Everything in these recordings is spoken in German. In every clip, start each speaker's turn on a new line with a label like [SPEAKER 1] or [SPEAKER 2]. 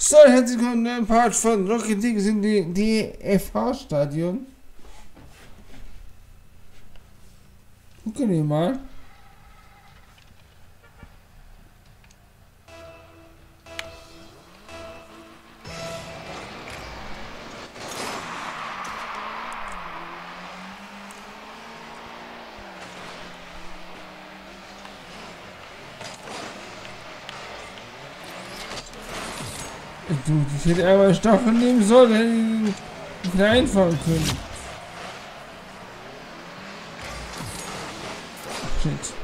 [SPEAKER 1] So, herzlich willkommen in einem Part von Rocket League. Wir sind im DFH-Stadion. Gucken wir mal. Du, ich hätte einmal Stachel nehmen sollen, hätte ich ihn einfahren können. Shit.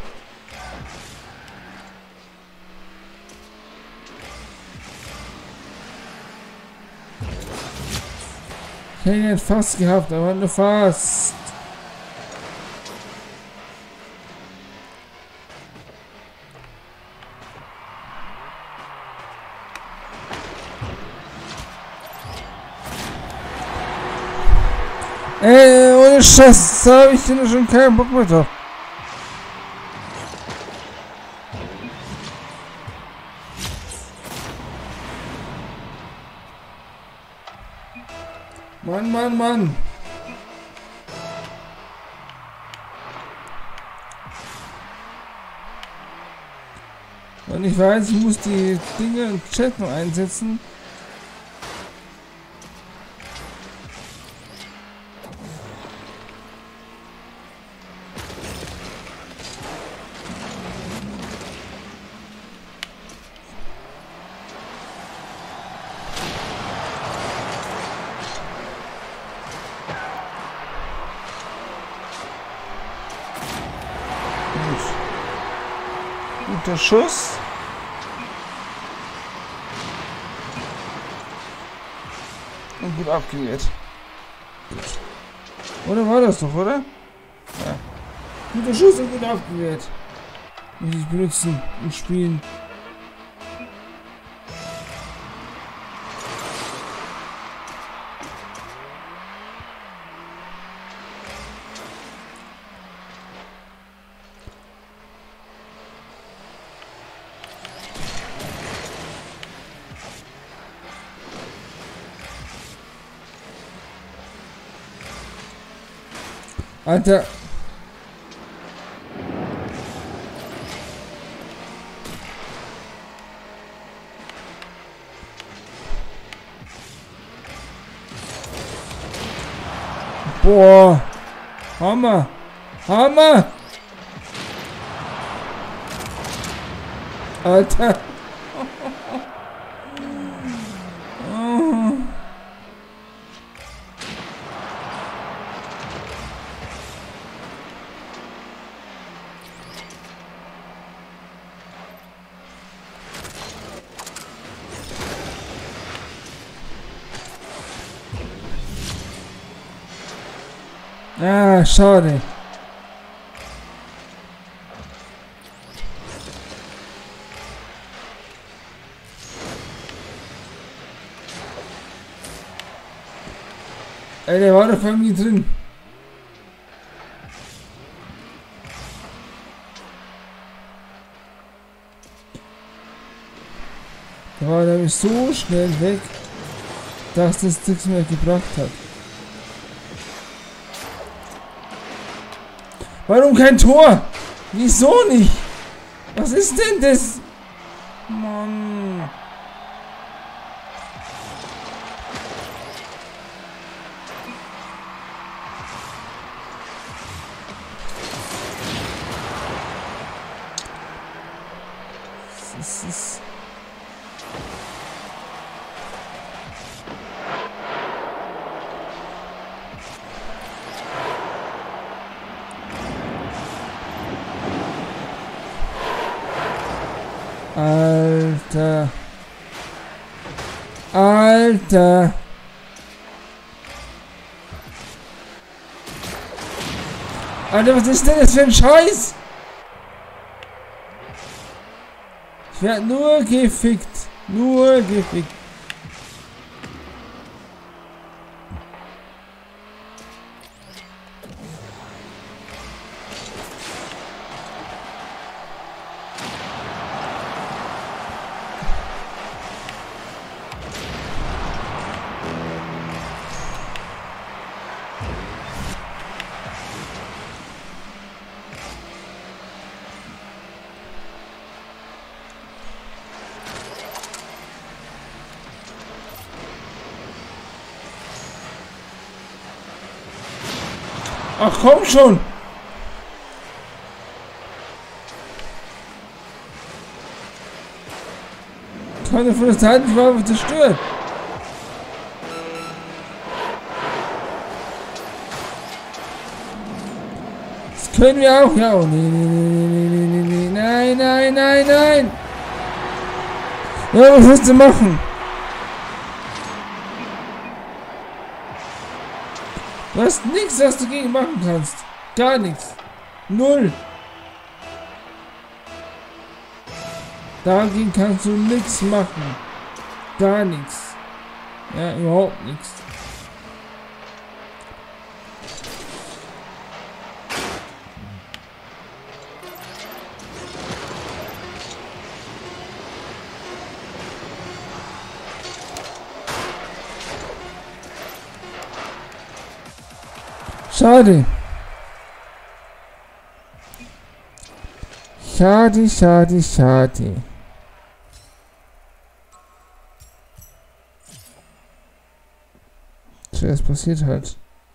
[SPEAKER 1] Ich hätte ihn fast gehabt, aber nur fast. Ohne Scheiß, da habe ich denn schon keinen Bock mehr drauf. Mann, Mann, Mann. Und ich weiß, ich muss die Dinge im Chat noch einsetzen. Guter Schuss. Und gut abgewehrt. Oder war das doch, oder? Ja. Guter Schuss und gut abgewehrt. Muss ich benutzen und spielen. Alter. Boah. Hammer. Hammer. Alter. Ah, schade. Ey, der war doch bei mir drin. Der war nämlich so schnell weg, dass das nichts mehr gebracht hat. Warum kein Tor? Wieso nicht? Was ist denn das? Mann. Das ist... Alter. Alter. Alter, was ist denn das für ein Scheiß? Ich werde nur gefickt. Nur gefickt. Ach komm schon! Keine von der Seitenwaffe zerstört! Das können wir auch, ja. Oh, nee. Nein! Ja, was willst du machen? Du hast nichts, was du gegen machen kannst. Gar nichts. Null. Dagegen kannst du nichts machen. Gar nichts. Ja, überhaupt nichts. Schade. Schade. Tja, es passiert halt.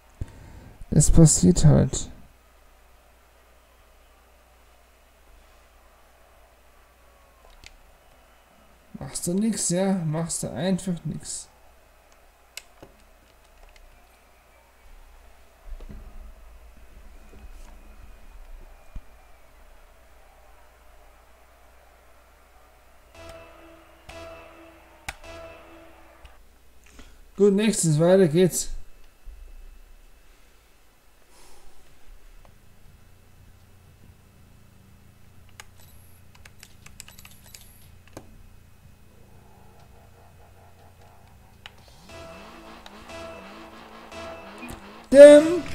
[SPEAKER 1] Machst du nix, ja? Machst du einfach nix. Gut, nächstes, weiter geht's. Dim.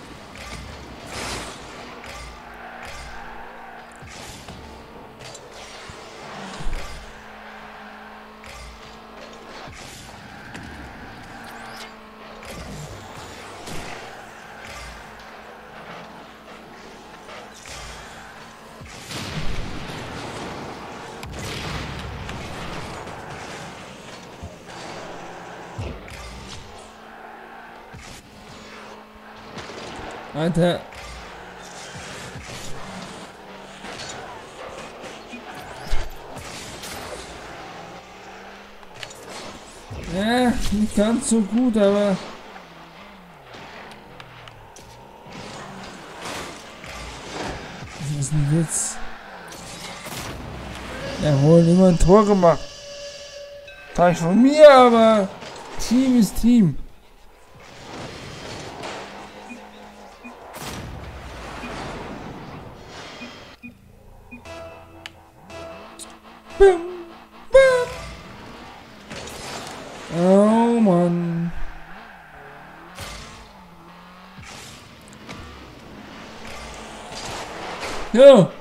[SPEAKER 1] Alter. Ja, nicht ganz so gut, aber... Das ist ein Witz. Jawohl, immer ein Tor gemacht. Teil von mir, aber... Team ist Team. Bam, bam. Oh Mann. Ja.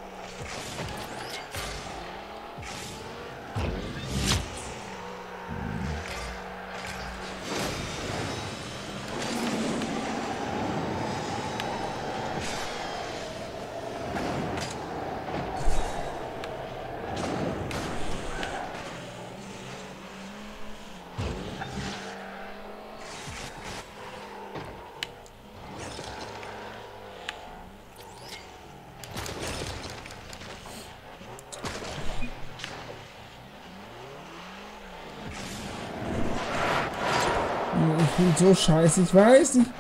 [SPEAKER 1] Ich bin so scheiße, ich weiß nicht.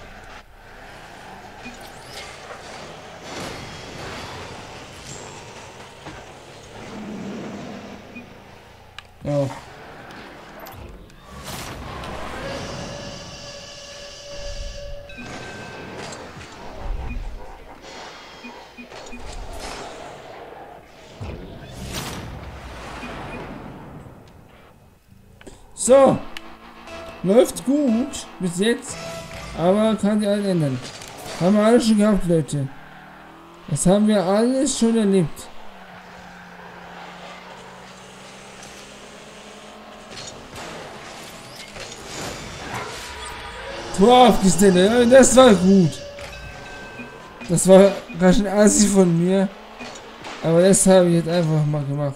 [SPEAKER 1] Oh. So. Läuft gut bis jetzt, aber kann sich alles ändern. Haben wir alles schon gehabt, Leute. Das haben wir alles schon erlebt. Tor auf die Stelle, das war gut. Das war ganz schön assi von mir, aber das habe ich jetzt einfach mal gemacht.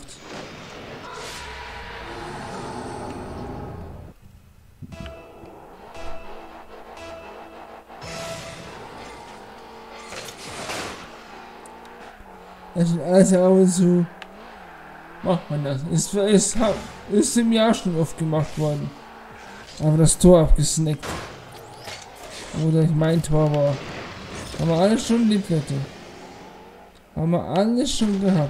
[SPEAKER 1] Das ist alles ab und zu. Macht man das. Ist im Jahr schon oft gemacht worden. Aber das Tor abgesnackt. Oder mein Tor war. Haben wir alles schon lieb, Leute. Haben wir alles schon gehabt.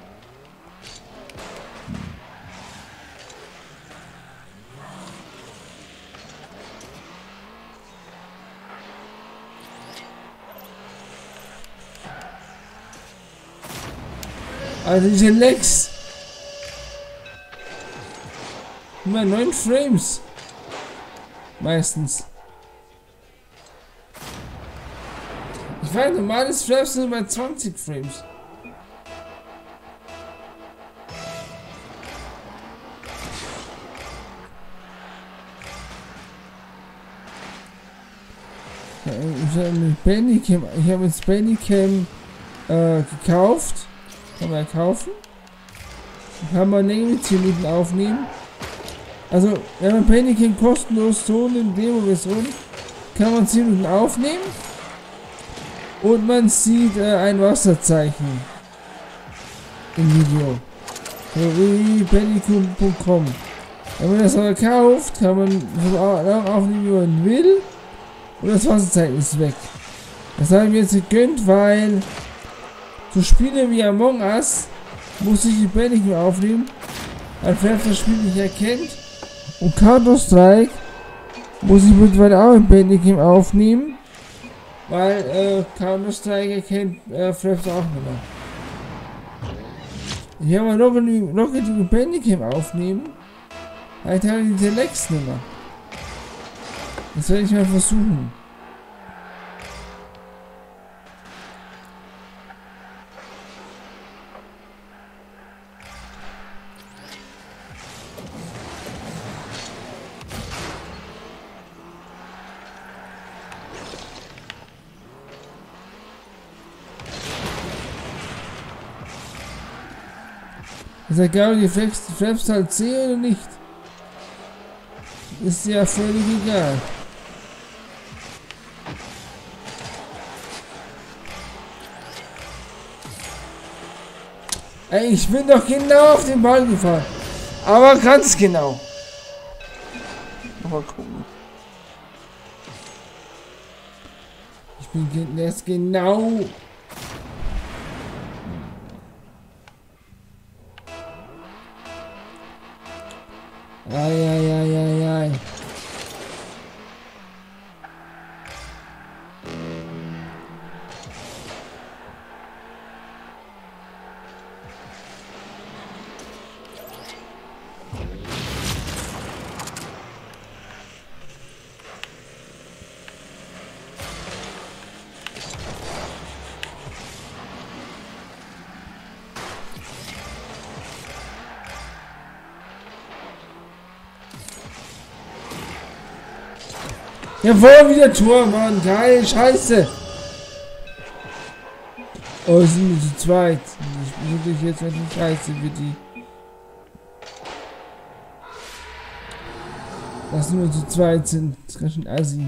[SPEAKER 1] Also diese Lags. Immer 9 Frames. Meistens. Ich weiß, normales Frames sind bei 20 Frames. Ich habe jetzt Bandicam gekauft. Kann man kaufen. Kann man mit 10 Minuten aufnehmen. Also, wenn man Bandicam kostenlos so eine Demo-Version, kann man 10 Minuten aufnehmen. Und man sieht ein Wasserzeichen im Video. So wie bandicam.com. Wenn man das aber kauft, kann man so aufnehmen, wie man will. Und das Wasserzeichen ist weg. Das habe ich mir jetzt gegönnt, weil so Spiele wie Among Us muss ich die Bandicam aufnehmen, weil vielleicht das Spiel nicht erkennt. Und Counter-Strike muss ich mittlerweile auch im Bandicam aufnehmen, weil Counter-Strike erkennt Fraps auch nicht mehr. Ich habe mal noch genug Bandicam aufnehmen, weil ich habe diese Lags nicht mehr. Das werde ich mal versuchen. Ist egal, ob die Fraps halt sehe oder nicht. Ist ja völlig egal. Ey, ich bin doch genau auf den Ball gefahren. Aber ganz genau. Mal gucken. Ich bin jetzt genau. Ai. Jawohl, wieder Tor, Mann. Geil, scheiße. Oh, es sind nur zu zweit. Ich bin wirklich jetzt nicht scheiße für die. Dass nur zu zweit sind. Das ist ganz schön assi.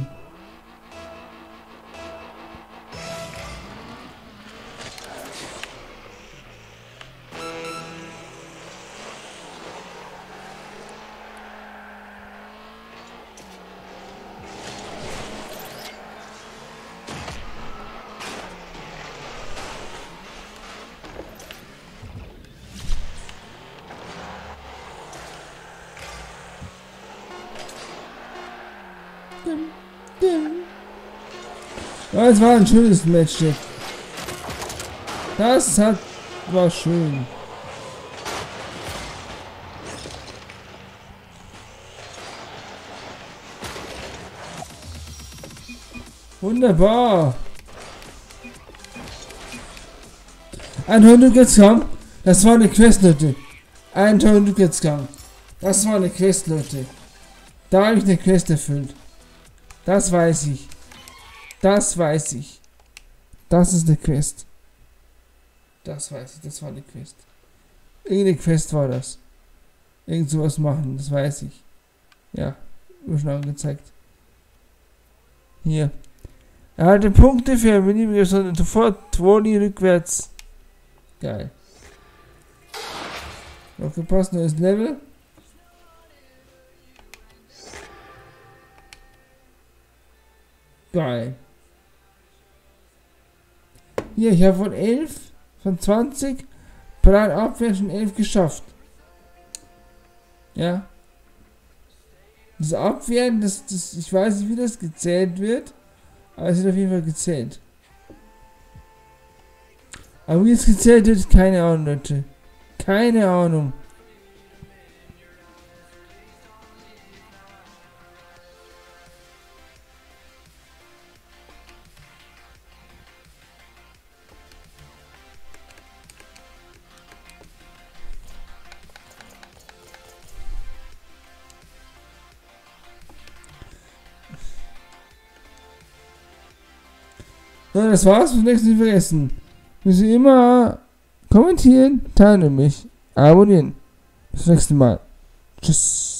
[SPEAKER 1] Ja, es war ein schönes Match jetzt. War schön. Wunderbar. Ein Hundertgang. Das war eine Quest, Leute. Ein Hundertgang. Das war eine Quest, Leute. Da habe ich eine Quest erfüllt. Das weiß ich. Das weiß ich. Das ist eine Quest. Das weiß ich. Das war eine Quest. Irgendeine Quest war das. Irgend sowas machen. Das weiß ich. Ja. Mir schon angezeigt. Hier. Erhalte Punkte für beliebige sofort Volley rückwärts. Geil. Aufgepasst, neues Level. Geil. Hier, ich habe von 11, von 20, Plan Abwehr schon 11 geschafft. Ja. Das Abwehren, ich weiß nicht, wie das gezählt wird, aber es wird auf jeden Fall gezählt. Aber wie es gezählt wird, keine Ahnung, Leute. Keine Ahnung. So, das war's. Bis nächstes Mal nicht vergessen. Müssen Sie immer kommentieren, teilen und mich abonnieren. Bis zum nächsten Mal. Tschüss.